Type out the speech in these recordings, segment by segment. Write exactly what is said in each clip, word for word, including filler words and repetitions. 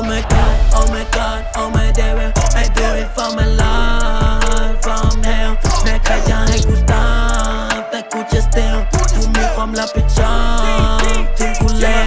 my god oh my god oh my devil I do it for my life from hell แม้ใครจะให้กูตายแต่กูจะ still กูมีความรับผิดชอบถึงกูแล้ว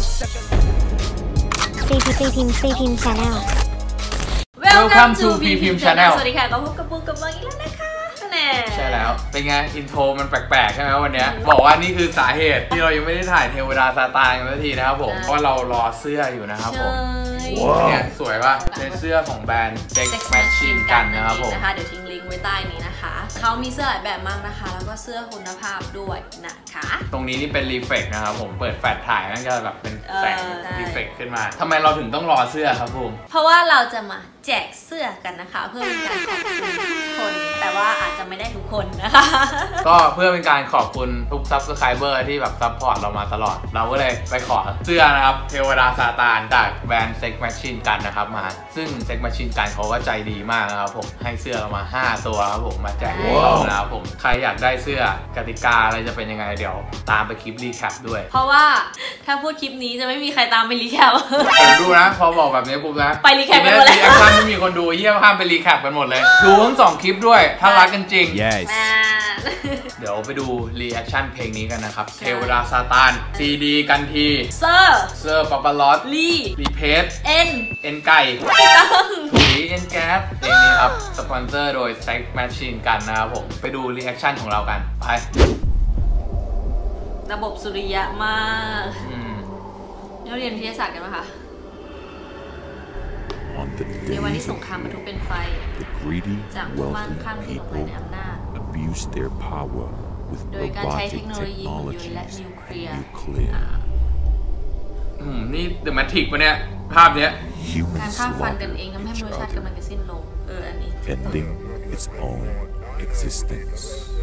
ซีพีซีพิมพ์ซีพิมพ์ Channel Welcome to พี พิมพ์ Channel สวัสดีค่ะก็พบกับปูกับเบิร์กอีกแล้วนะคะแน่ใช่แล้วเป็นไงอินโทรมันแปลกๆใช่ไหมวันนี้บอกว่านี่คือสาเหตุที่เรายังไม่ได้ถ่ายเทวดาซาตานกันสักทีนะครับผมเพราะเรารอเสื้ออยู่นะครับผมเนี่ยสวยป่ะเป็นเสื้อของแบรนด์ Sex Machine กันนะครับผมนะคะเดี๋ยวทิ้งลิงก์ไว้ใต้นี้นะคะเขามีเสื้อหลายแบบมากนะคะแล้วก็เสื้อคุณภาพด้วยนะคะตรงนี้นี่เป็นรีเฟกนะครับผมเปิดแฟลชถ่ายมันก็แบบเป็นแสงรีเฟกขึ้นมาทำไมเราถึงต้องรอเสื้อครับผมเพราะว่าเราจะมาแจกเสื้อกันนะคะเพื่อเป็นการขอบคุณทุกคนแต่ว่าอาจจะไม่ได้ทุกคนนะคะก็เพื่อเป็นการขอบคุณทุกซับสไครเบอร์ที่แบบซัพพอร์ตเรามาตลอดเราก็เลยไปขอเสื้อนะครับเทวดาซาตานจากแบรนด์ Sex Machine กันนะครับมาซึ่ง Sex Machine กันเขาก็ใจดีมากนะครับผมให้เสื้อเรามาห้าตัวครับผมมาแจกให้เรานะครับผมใครอยากได้เสื้อกติกาอะไรจะเป็นยังไงเดี๋ยวตามไปคลิปรีแคปด้วยเพราะว่าถ้าพูดคลิปนี้จะไม่มีใครตามไปรีแคปดูนะพอบอกแบบนี้ปุ๊บนะไปรีแคปไปหมดเลยไม่มีคนดูเยี่ยมข้ามไปรีแคปกันหมดเลยดูทั้งสองคลิปด้วยถ้ารักกันจริง yes เดี๋ยวไปดูรีแอคชั่นเพลงนี้กันนะครับเทวดาซาตานซีดีกันทีเซอร์เซอร์ปาปาลอสลีรีเพสเอ็นเอ็นไก่ถุยเอ็นแก๊สเพลงนี้ครับสปอนเซอร์โดย Sex Machine กันนะครับผมไปดูรีแอคชั่นของเรากันไประบบสุริยะมากเราเรียนวิทยาศาสตร์กันไหมคะในวันที่สงครามบรรทุกเป็นไฟจากผู้มั่งคั่งที่หลงไหลในอำนาจโดยการใช้เทคโนโลยีหุ่นยนต์และนิวเคลียร์อืมนี่เดอะแมทริกซ์ปะเนี่ยภาพเนี้ยการฆ่าฟันกันเองทำให้มนุษยชาติกำลังจะสิ้นลงเอออันนี้ ending its own existence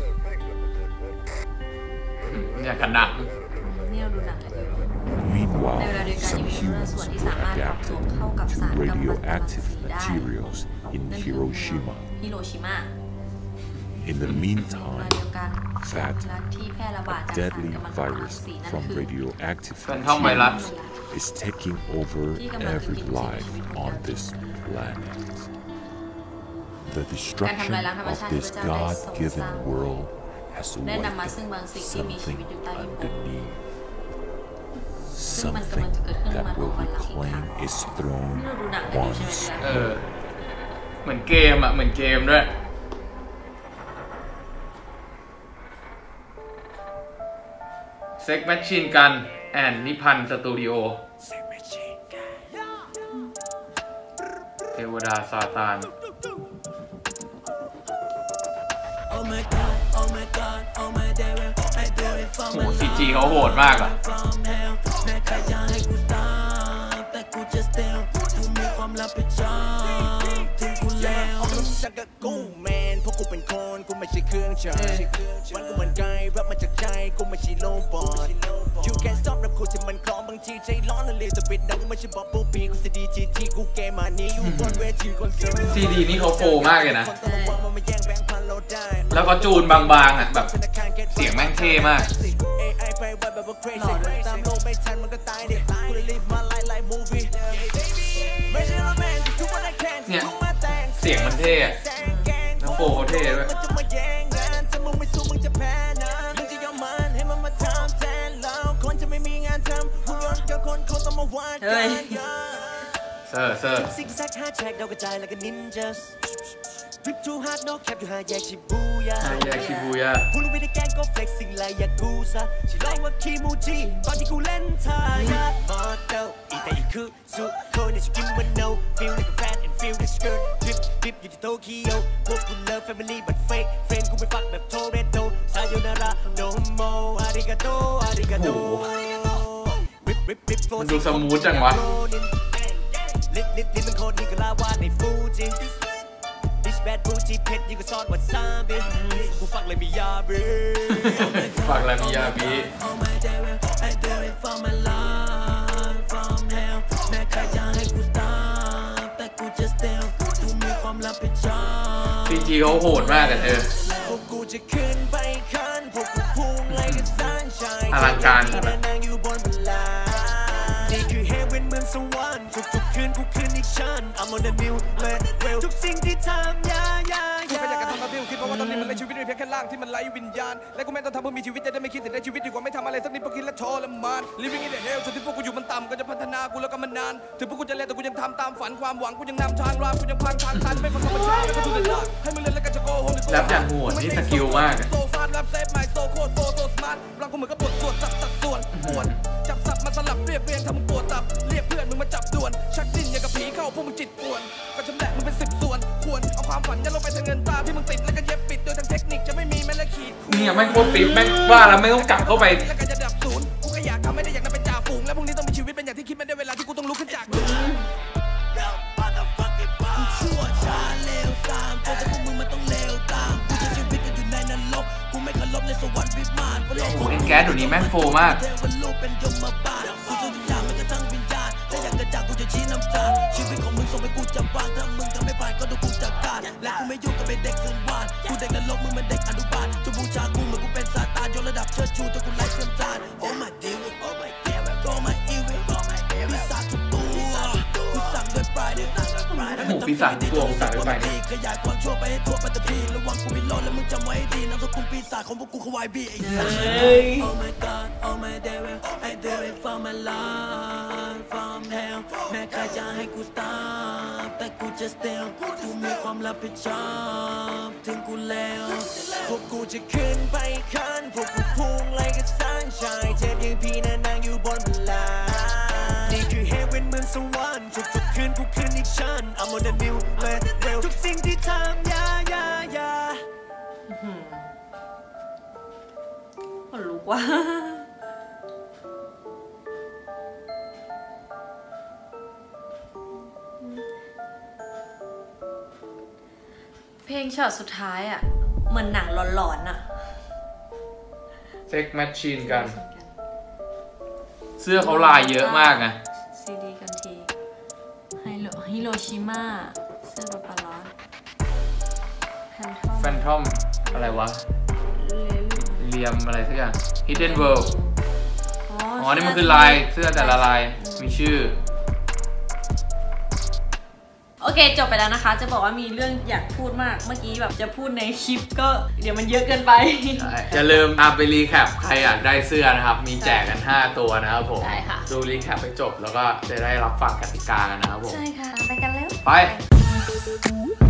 เนี่ยขนาดนี่เราดูหนังกันอยู่ Meanwhile, ในเวลาเดียวกันยังมีมนุษย์ส่วนที่สามารถปรับตัวเข้ากับสารกำมมันตรังสีได้นั่นคือฮิโรชิมา In the meantime, that deadly virus from radioactive materials is taking over every life on this planet. The destruction of this God-given world has awakened something underneath.Something that will reclaim its throne once เออเหมือนเกมอ่ะเหมือนเกมด้วย Sex Machine กันแอนนิพันธ์สตูดิโอเทวดาซาตานโหซีจีเขาโหดมากอ่ะกูแมนเพราะกูเป็นคนกูไม่ใช่เครื่องใช้วันกูเหมือนไกลรับมาจากใจกูไม่ใช่โลบอท You can't stop รับกูที่มันคล้องบางทีใจร้อนเลยแต่เป็นนักไม่ใช่บอกปูปีกูซีดีจีที่กูเกมมานี้อยู่บนเวทีคอนเสิร์ตซีดีนี่เขาโฟมากเลยนะแล้วก็จูนบางๆอ่ะแบบเสียงแม่งเท่มากเนี่ยเสียงมันเท่อะแล้วโฟเขาเท่ด้วยเฮ้ยเซอร์เซอร์ริบจูฮาร์ดโนแคปอยู่หาแยกชิบูยาหาแยกชิบูยาพูดไม่ได้แกล้งก็เฟล็กสิ่งไรอยากกูซะฉันเล่าว่าคีมูจิตอนที่กูเล่นทายาบอเตลอีแต่อีคือสุดโคในสกินมันโน feel like a fat and feel the skirt drip drip อยู่ที่โตเกียวพวกกู love family but fake friend กูไปฟักแบบโทเรโตซาโยนาระโดโมอาริกาโตอาริกาโตมันดูสมูทจังวะลิดลิดลิดมันโคตรนี่ก็ลาวาในฟูจิแบดบูจีเพชรยิ่งกว่าซอสวัดซาบิกูฟักเลยมียาบีฟักเลยมียาบีซีจีเขาโหดมากกันเอออลังการแบบฉัน I'm on the new man well ทุกสิ่งที่ทำยายากูก็อยากจะทำตามที่กูคิดเพราะว่าตอนนี้มันเลยชีวิตเพียงแค่ร่างที่มันไร้วิญญาณและกูแม่ต้องทำเพื่อมีชีวิตจะได้ไม่คิดถึงในชีวิตดีกว่าไม่ทำอะไรสักนิดเพราะคิดและทรมาน living in the hell จนที่พวกกูอยู่มันต่ำก็จะพัฒนากูแล้วก็มันนานถึงพวกกูจะเล่นแต่กูยังทำตามฝันความหวังกูยังนำทางรามกูยังพังทางตันไม่ฟังธรรมชาติแล้วก็ดูเดือดร้อนให้มึงเล่นแล้วก็จะโกหกแรปอย่างโหดนี่สกิลมากโซฟาแรปเซฟไมโซโคตรโฟโซสมาร์ทรังกูเหมือนกับบทสวดสับสัดส่วนปวดจับสับมาสลับเรียบเรียงทำมึงปวดตับเรียกเพื่อนมึงมาจับด่วนชักดิ้นอย่างกับผีเข้าพวกมึงจิตป่วนก็ชำแหละมึงเป็นสิบส่วนควรเอาความฝันยัดลงไปในเงินตาที่มึงติดแล้วก็เย็บปิดโดยทางเทคนิคจะไม่มีแม้แต่ขีดเนี่ยแม่งโคตรปิ๊บแม่งว่าแล้วไม่ต้องกลับเข้าไปแล้วก็จะดับศูนย์กูก็อยากทำไม่ได้อยากนำเป็นจ่าฝูงแล้วพรุ่งนี้ต้องมีชีวิตเป็นอย่างที่คิดไม่ได้เวลาที่กูต้องลุกขึ้นจากชั่วช้าเลวตามแต่พวกมึงมันต้องเลวตามกูจะชีวิตกันอยู่ในนรกกูไม่เคารพในสวรรค์วิมานเพราะโลกโอ้เอ็นแก๊สเดี๋ยวนี้แม่งโฟมากเทวโลกเป็นยมบาลกูสู้ทุกอย่างไม่กระทั่งวิญญาณถ้าอยากจะจากกูจะชี้น้ำตาชีวิตของมึงส่งไปกูจับวางถ้ามึงทำไม่ผ่านก็ต้องกูจัดการและกูไม่ยุ่งกับเป็นเด็กสื่อวานกูเด็กนรกมึงเป็นเด็กอนุบาลจะบูชากูเหมือนกูเป็นซาตานยกระดับเชิดชูจนกูไร้เสื่อมจาน Oh my dear Oh my dear Oh my evil Oh my dear ปีศาจทุกตัวกูสั่งด้วยปลายด้วยปลายหมูปีศาจตัวกูสั่งด้วยปลายขยายความชั่วไปให้ทั่วปัตตภีระวังกูไม่รอดแล้วมึงจำไว้ให้ดีนามสกุลปีศาจของพวกกูคือ วาย บี ไอ้สัส Oh my God Oh my devil I do it for my life from hell แม้ใครจะให้กู stop แต่กูจะ still กูมีความรับผิดชอบถึงกูแล้วพวกกูจะขึ้นไปขันพวกกูพุ่งไล่กับสังชายเจ็บยังพี่นั่นนั่งอยู่บนบันไดนี่คือ heaven เมืองสวรรค์ทุกๆคืนกูขึ้นอีกชั้น I'm on the new man well ทุกสิ่งที่ทำยายายาคนลุกว่ะเพลงช็อตสุดท้ายอ่ะเหมือนหนังหลอนๆอ่ะเซ็กแมชชีนกันเสื้อเขาลายเยอะมากไงซีดีกันทีไฮโลฮิโรชิมาเสื้อปาปาลอสแฟนทอมอะไรวะเลียมอะไรสักอย่าง Hidden World อ๋อนี่มันคือลายเสื้อแต่ละลายมีชื่อโอเคจบไปแล้วนะคะจะบอกว่ามีเรื่องอยากพูดมากเมื่อกี้แบบจะพูดในคลิปก็เดี๋ยวมันเยอะเกินไปอย่าลืมตามไปรีแคปใครอยากได้เสื้อนะครับมีแจกกันห้าตัวนะครับผมดูรีแคปไปจบแล้วก็จะได้รับฟังกติกากันนะครับผมใช่ค่ะไปกันแล้วไป